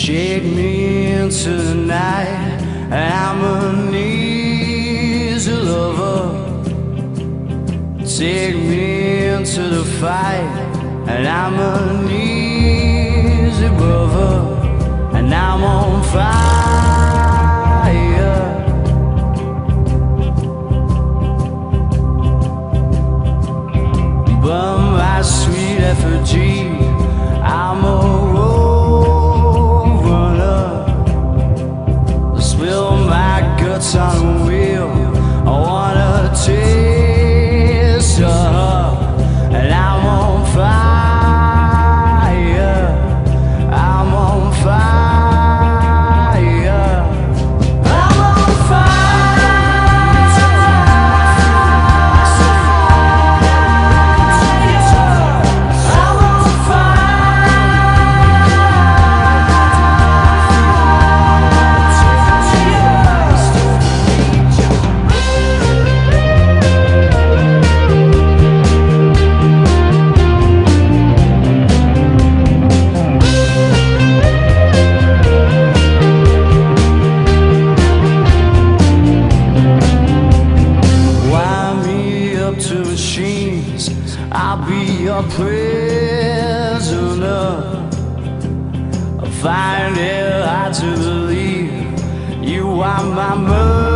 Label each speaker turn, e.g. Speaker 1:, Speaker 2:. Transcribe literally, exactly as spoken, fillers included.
Speaker 1: Shake me into the night, and I'm an easy lover. Take me into the fight, and I'm an easy brother, and I'm on fire. But my sweet effigy, I'm a road runner. Spill my guts on the wheel, I wanna taste her, and I'm on fire, I'm on fire, I'm on fire, I'm on I'll be your prisoner. I find it hard to believe you are my murderer.